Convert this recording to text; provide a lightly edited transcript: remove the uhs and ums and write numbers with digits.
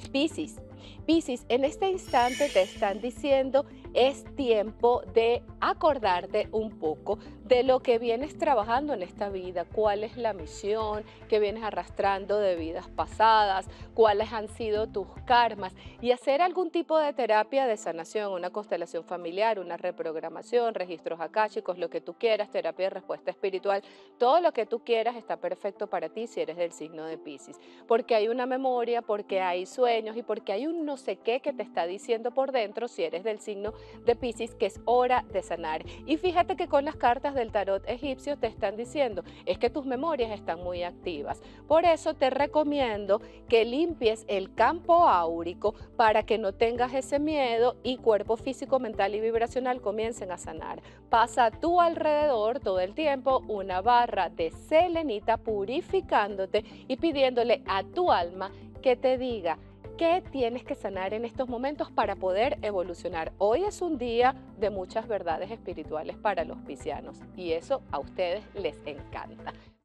Piscis, Piscis, en este instante te están diciendo es tiempo de acordarte un poco de lo que vienes trabajando en esta vida, cuál es la misión que vienes arrastrando de vidas pasadas, cuáles han sido tus karmas y hacer algún tipo de terapia de sanación, una constelación familiar, una reprogramación, registros akáshicos, lo que tú quieras, terapia de respuesta espiritual, todo lo que tú quieras está perfecto para ti si eres del signo de Piscis, porque hay una memoria, porque hay sueños y porque hay un no sé qué que te está diciendo por dentro si eres del signo de Piscis que es hora de sanar. Y fíjate que con las cartas del tarot egipcio te están diciendo es que tus memorias están muy activas. Por eso te recomiendo que limpies el campo áurico para que no tengas ese miedo y cuerpo físico, mental y vibracional comiencen a sanar. Pasa a tu alrededor todo el tiempo una barra de selenita purificándote y pidiéndole a tu alma que te diga qué tienes que sanar en estos momentos para poder evolucionar. Hoy es un día de muchas verdades espirituales para los piscianos y eso a ustedes les encanta.